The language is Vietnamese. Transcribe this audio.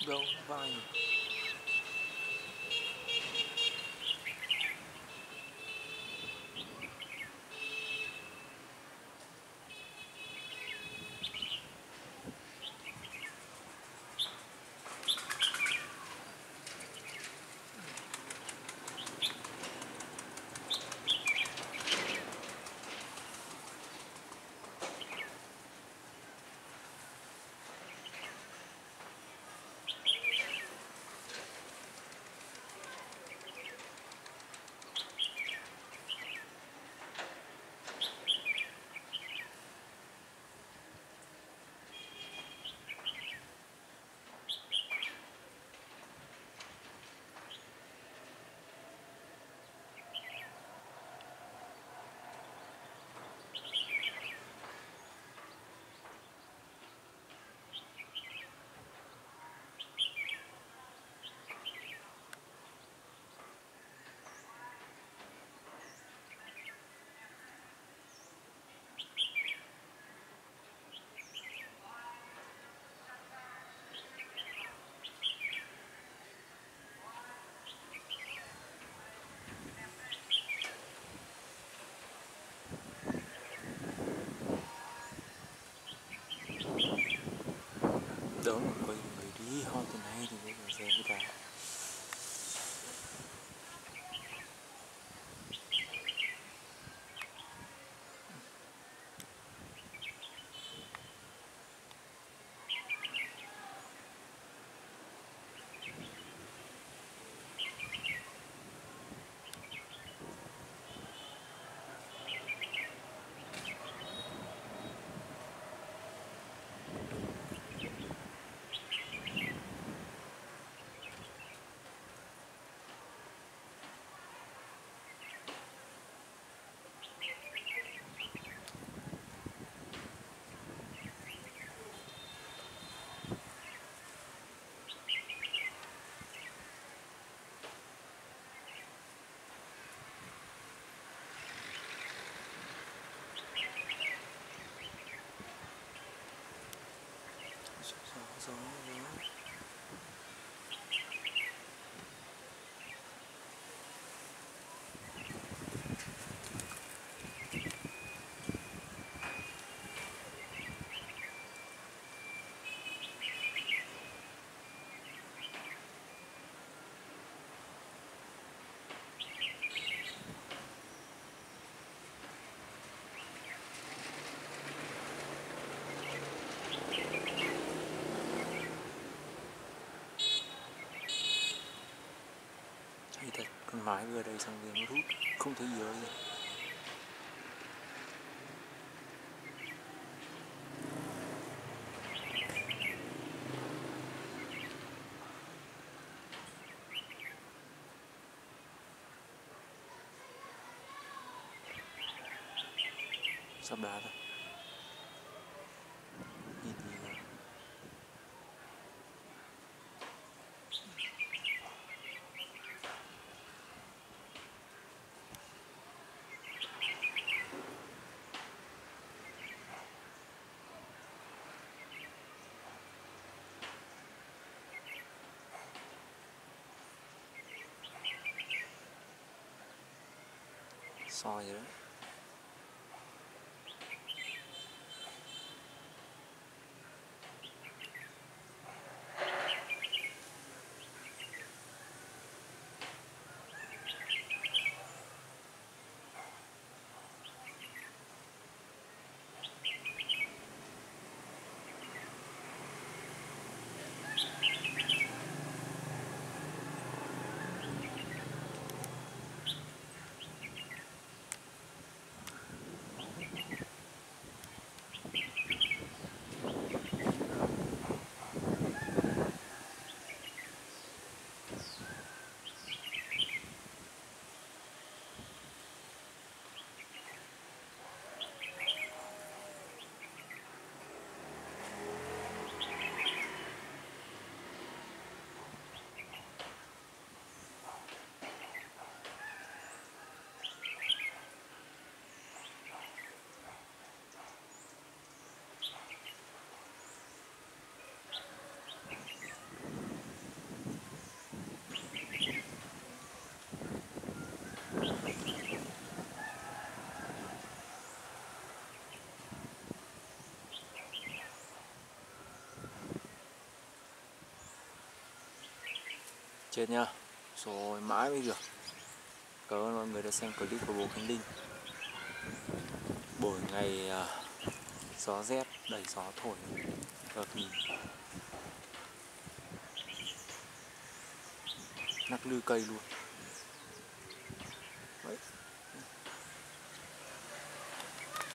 Đâu vai nhỉ? Đỡ một người đi ho từ nay thì bây giờ với ta gió hay thật, con mái vừa đây xong rồi nó rút không thấy gì gì. Sắp đá rồi, nhìn gì rồi. Soi rồi đấy. Chết nhá. Rồi mãi mới được. Cảm ơn mọi người đã xem clip của bố Khánh Linh. Buổi ngày gió rét, đầy gió thổi ợp nhìn, lắc lư cây luôn. Đấy.